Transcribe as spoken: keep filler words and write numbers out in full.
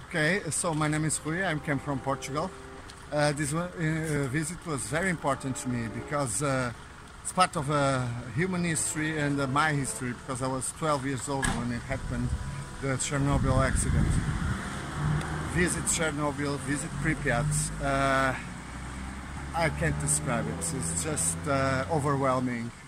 Okay, so my name is Rui, I came from Portugal. Uh, this one, uh, visit was very important to me because uh, it's part of uh, human history and uh, my history, because I was twelve years old when it happened, the Chernobyl accident. Visit Chernobyl, visit Pripyat. Uh, I can't describe it, it's just uh, overwhelming.